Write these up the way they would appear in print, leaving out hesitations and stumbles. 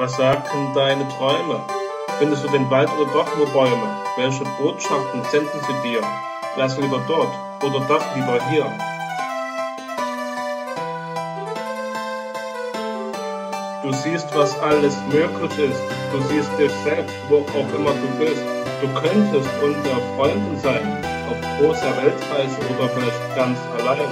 Was sagten deine Träume? Findest du den Wald oder doch nur Bäume? Welche Botschaften senden sie dir? Wärst du lieber dort oder doch lieber hier? Du siehst, was alles möglich ist. Du siehst dich selbst, wo auch immer du bist. Du könntest unter Freunden sein, auf großer Weltreise oder vielleicht ganz allein.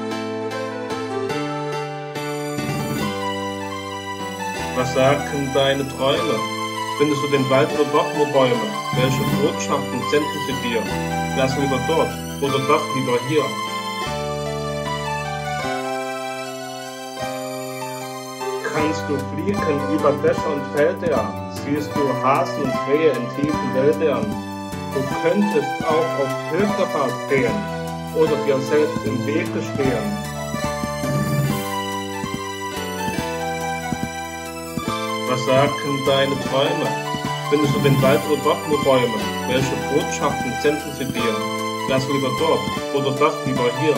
Was sagten deine Träume? Findest du den Wald oder doch nur Bäume? Welche Botschaften senden sie dir? Wärst du lieber dort oder doch lieber hier? Kannst du fliegen über Dächer und Felder? Siehst du Hasen und Rehe in tiefen Wäldern? Du könntest auch auf Pilgerfahrt gehen oder dir selbst im Wege stehen. Was sagten deine Träume? Findest du den Wald oder doch nur Bäume? Welche Botschaften senden sie dir? Wärst du lieber dort oder doch lieber hier?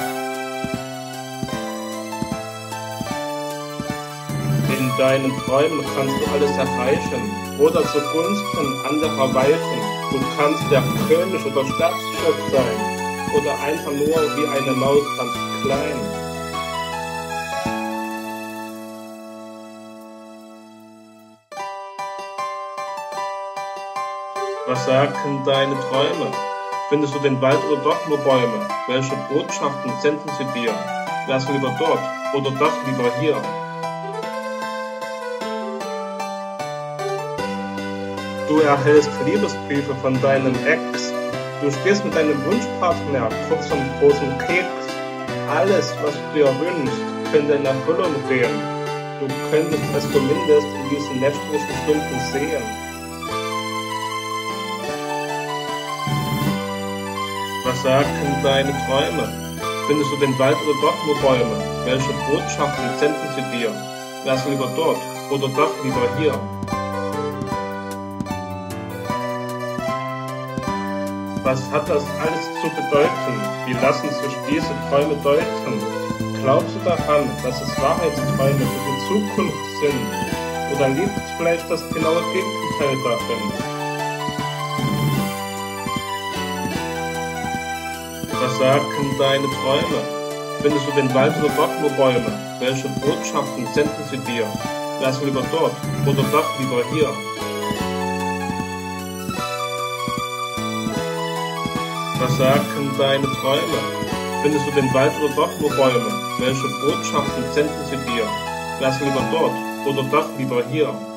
In deinen Träumen kannst du alles erreichen oder zugunsten anderer weichen. Du kannst der König oder Staatschef sein oder einfach nur wie eine Maus ganz klein. Was sagten deine Träume? Findest du den Wald oder doch nur Bäume? Welche Botschaften senden sie dir? Wärst du lieber dort oder doch lieber hier? Du erhältst Liebesbriefe von deinem Ex. Du stehst mit deinem Wunschpartner kurz vom großen Keks. Alles, was du dir wünschst, könnte in Erfüllung gehen. Du könntest es zumindest in diesen nächtlichen Stunden sehen. Was sagten deine Träume? Findest du den Wald oder doch nur Bäume? Welche Botschaften senden sie dir? Wärst du lieber dort oder doch lieber hier? Was hat das alles zu bedeuten? Wie lassen sich diese Träume deuten? Glaubst du daran, dass es Wahrheitsträume für die Zukunft sind? Oder liegt vielleicht das genaue Gegenteil darin? Was sagten deine Träume? Findest du den Wald oder doch nur Bäume? Welche Botschaften senden sie dir? Wärst du lieber dort oder doch lieber hier? Was sagten deine Träume? Findest du den Wald oder doch nur Bäume? Welche Botschaften senden sie dir? Wärst du lieber dort oder doch lieber hier?